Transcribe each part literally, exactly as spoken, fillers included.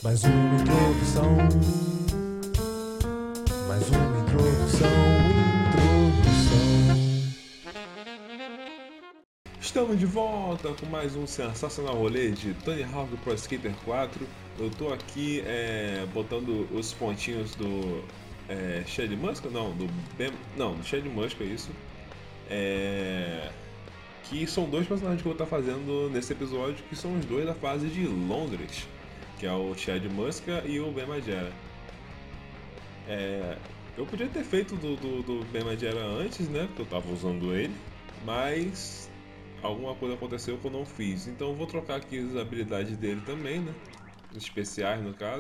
Mais uma introdução. Mais uma introdução. Introdução. Estamos de volta com mais um sensacional rolê de Tony Hawk Pro Skater quatro. Eu tô aqui é, botando os pontinhos do é, Chad Muska, não, do Ben, não, do Chad Muska, isso. É, que são dois personagens que eu vou estar fazendo nesse episódio, que são os dois da fase de Londres, que é o Chad Muska e o Ben Margera. É, eu podia ter feito do, do, do Ben Margera antes, né, porque eu tava usando ele, mas alguma coisa aconteceu que eu não fiz. Então eu vou trocar aqui as habilidades dele também, né? Especiais no caso.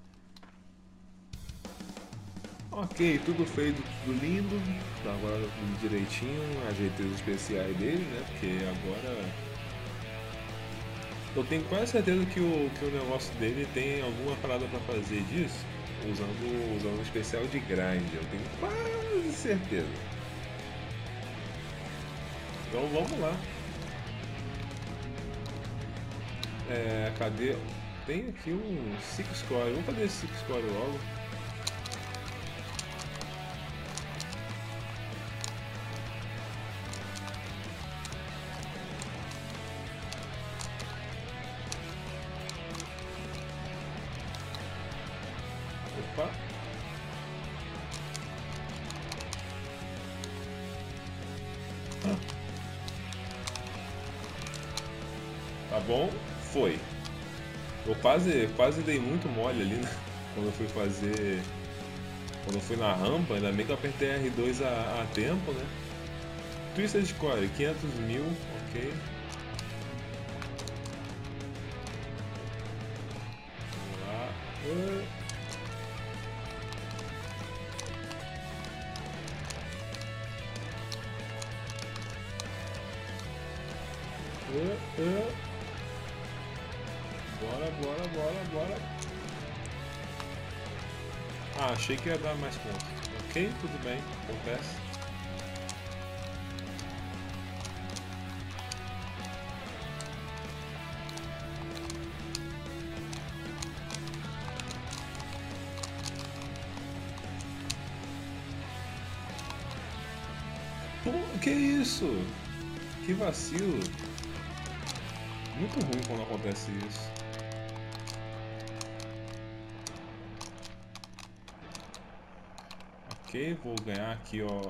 Ok, tudo feito, tudo lindo. Tá, agora tudo direitinho. Ajeitei os especiais dele, né? Porque agora eu tenho quase certeza que o, que o negócio dele tem alguma parada pra fazer disso. Usando, usando o especial de grind. Eu tenho quase certeza. Então vamos lá. É, cadê? Tem aqui um Six Score. Vamos fazer esse Six Score logo. Opa. Ah. Tá bom? Foi. Eu quase, quase dei muito mole ali, né? Quando eu fui fazer. Quando eu fui na rampa, ainda bem que eu apertei R dois a, a tempo, né? Twisted Core, quinhentos mil, ok. Vamos lá. Uh. Uh, uh. Bora, bora, bora, bora. Ah, achei que ia dar mais pontos. Ok, tudo bem, acontece. Pô, que isso? Que vacilo. Muito ruim quando acontece isso. Ok, vou ganhar aqui, ó,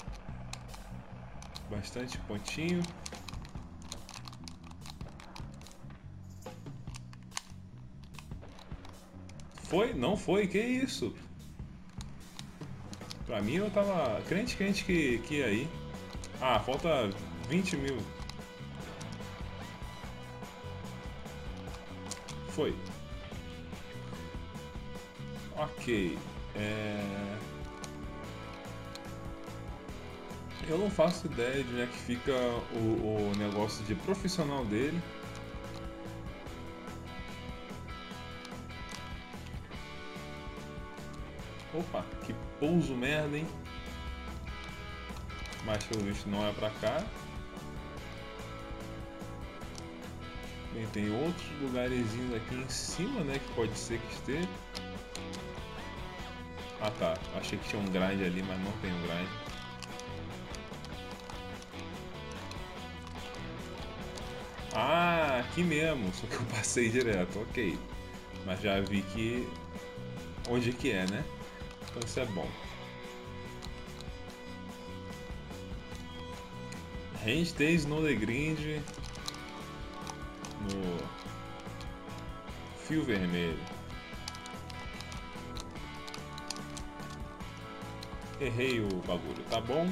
bastante pontinho. Foi? Não foi? Que isso? Pra mim eu tava crente crente que, que ia aí. Ah, falta vinte mil. Foi. Ok. É... Eu não faço ideia de onde é que fica o, o negócio de profissional dele. Opa, que pouso merda, hein? Mas pelo visto não é pra cá. Bem, tem outros lugarzinhos aqui em cima, né? Que pode ser que esteja. Ah tá, achei que tinha um grind ali, mas não tem um grind. Ah, aqui mesmo, só que eu passei direto, ok. Mas já vi que... onde que é, né? Então isso é bom. Range Days no The Grind. No... fio vermelho. Errei o bagulho, tá bom?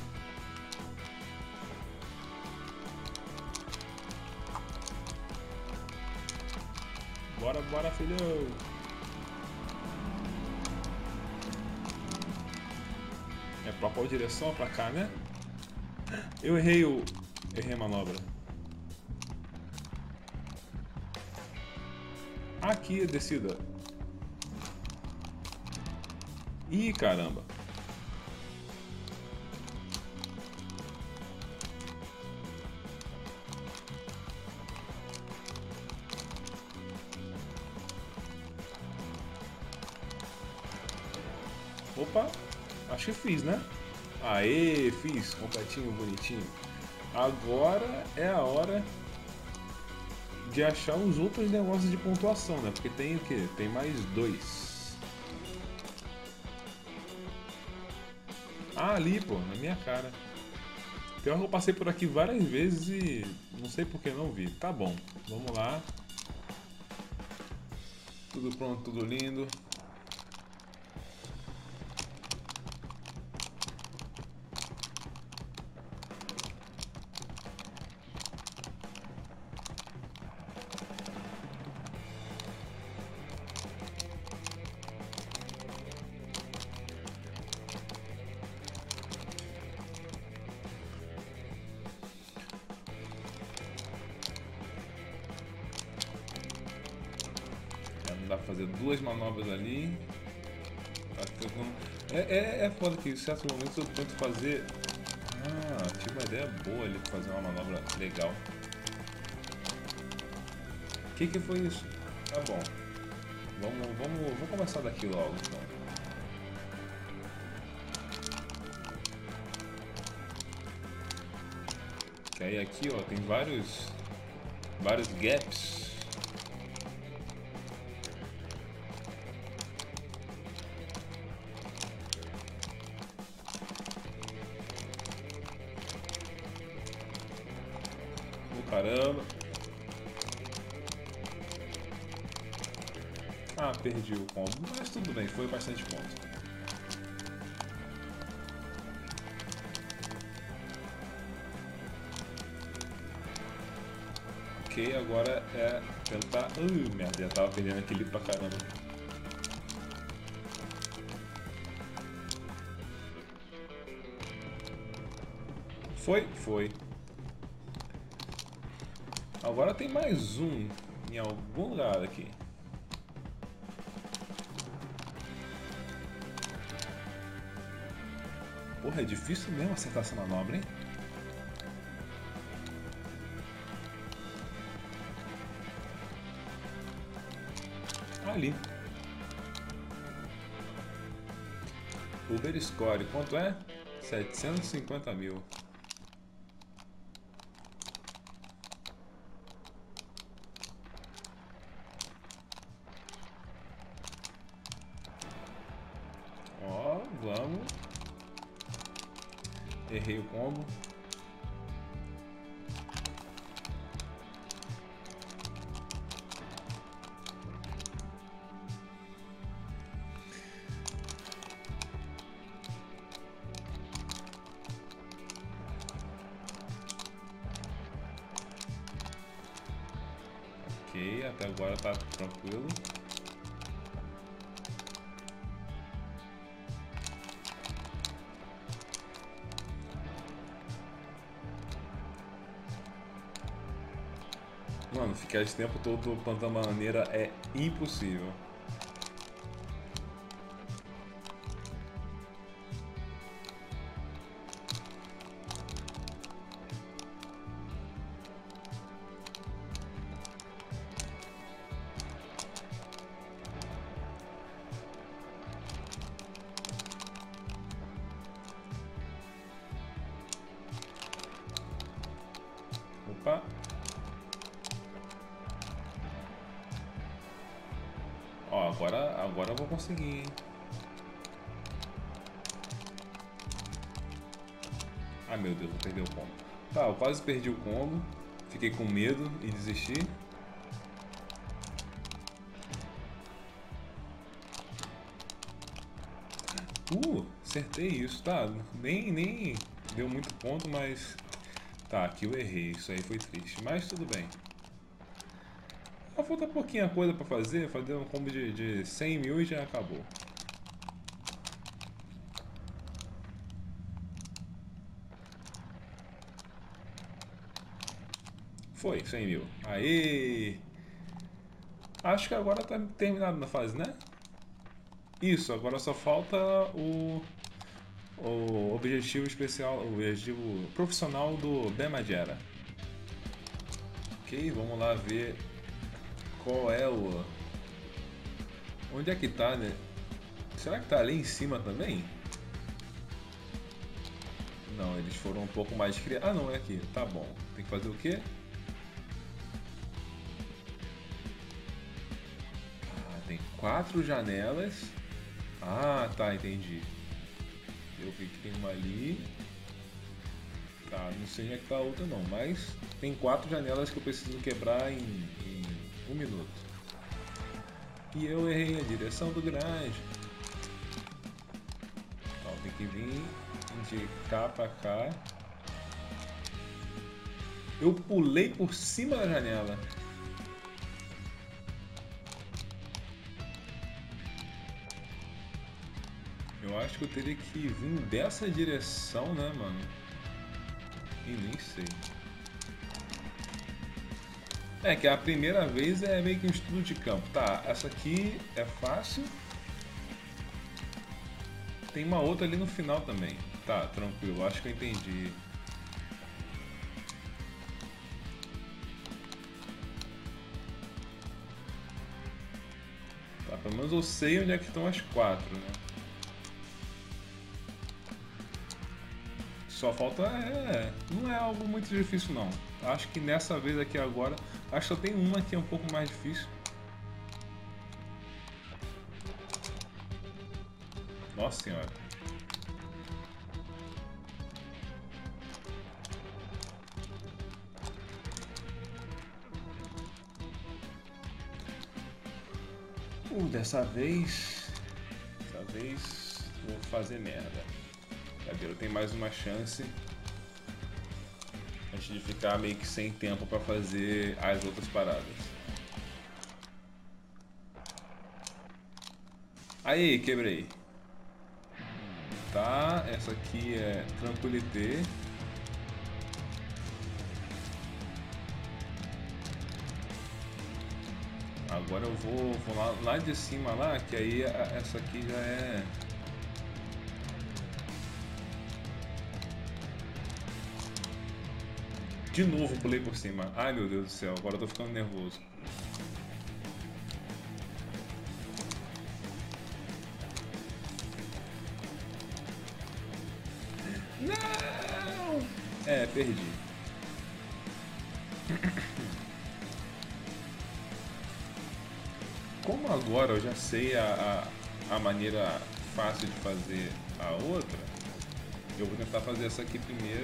Bora, bora, filhão! É pra qual direção? Pra cá, né? Eu errei o... errei a manobra. Aqui, descida. Ih, caramba. Opa, acho que fiz, né? Aê, fiz, completinho, bonitinho. Agora é a hora de achar os outros negócios de pontuação, né? Porque tem o quê? Tem mais dois. Ah, ali, pô, na minha cara. Pior que eu passei por aqui várias vezes e não sei por que não vi. Tá bom, vamos lá. Tudo pronto, tudo lindo. Dá pra fazer duas manobras ali. É, é, é foda que em certos momentos eu tento fazer. Ah, tive uma ideia boa ali pra fazer uma manobra legal. O que que foi isso? Tá bom. Vamos, vamos, vamos começar daqui logo então. Que aí aqui ó, tem vários. vários gaps. Caramba. Ah, perdi o combo, mas tudo bem, foi bastante ponto. Ok, agora é tentar... Uh, merda, já tava perdendo aquele pra caramba. Foi? Foi. Agora tem mais um em algum lugar aqui. Porra, é difícil mesmo acertar essa manobra, hein? Ali. Uber Score, quanto é? setecentos e cinquenta mil. Ó, vamos. Errei o combo. Ok, até agora tá tranquilo. Mano, ficar esse tempo todo plantando bananeira é impossível. Opa. Ó, agora, agora eu vou conseguir, hein? Ah, meu Deus, vou perder o combo. Tá, eu quase perdi o combo. Fiquei com medo e desisti. Uh, acertei isso, tá? Nem, nem deu muito ponto, mas... Tá, aqui eu errei, isso aí foi triste, mas tudo bem. Falta pouquinha coisa pra fazer, fazer um combo de, de cem mil e já acabou. Foi, cem mil. Aê! Acho que agora tá terminado na fase, né? Isso, agora só falta o, o objetivo especial, o objetivo profissional do Bemagera. Ok, vamos lá ver qual é o... Onde é que tá, né? Será que tá ali em cima também? Não, eles foram um pouco mais criativos. Ah, não, é aqui. Tá bom. Tem que fazer o quê? Ah, tem quatro janelas. Ah, tá, entendi. Eu vi que tem uma ali. Tá, não sei onde é que tá a outra não, mas tem quatro janelas que eu preciso quebrar em, em um minuto. E eu errei a direção do garagem. Então tem que vir de cá pra cá. Eu pulei por cima da janela. Eu acho que eu teria que vir dessa direção, né, mano? E nem sei. É que a primeira vez é meio que um estudo de campo. Tá, essa aqui é fácil. Tem uma outra ali no final também. Tá, tranquilo, acho que eu entendi. Tá, pelo menos eu sei onde é que estão as quatro, né? Só falta. É, não é algo muito difícil não. Acho que nessa vez aqui agora. Acho que só tem uma que é um pouco mais difícil. Nossa senhora. Uh, dessa vez. Dessa vez vou fazer merda. Cadê? Eu tenho mais uma chance. Antes de ficar meio que sem tempo pra fazer as outras paradas. Aí, quebrei. Tá, essa aqui é tranquilité. Agora eu vou, vou lá, lá de cima lá, que aí a, essa aqui já é... De novo pulei por cima. Ai meu Deus do céu, agora eu tô ficando nervoso. Não! É, perdi. Como agora eu já sei a, a, a maneira fácil de fazer a outra, eu vou tentar fazer essa aqui primeiro.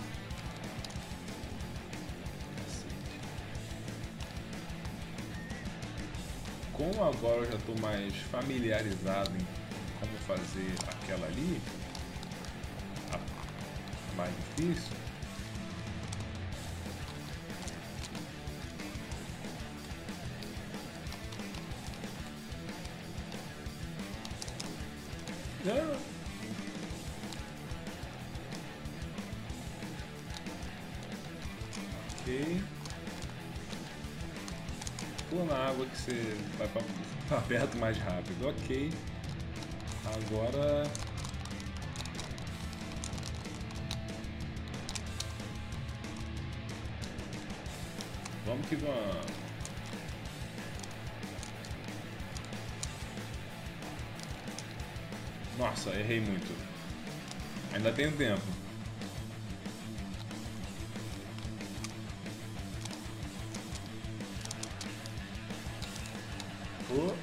Como agora eu já estou mais familiarizado em como fazer aquela ali, a mais difícil, não. Ok. Pula na água que você vai para perto mais rápido. Ok. Agora... Vamos que vamos. Nossa, errei muito. Ainda tenho tempo. Oh.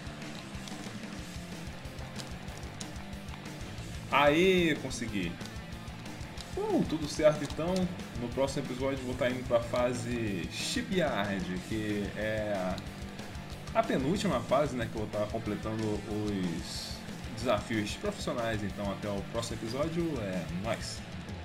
Aê, consegui. Uh, tudo certo então. No próximo episódio vou estar indo para a fase Shipyard, que é a, a penúltima fase, né, que eu vou estar completando os desafios profissionais. Então até o próximo episódio, é nóis!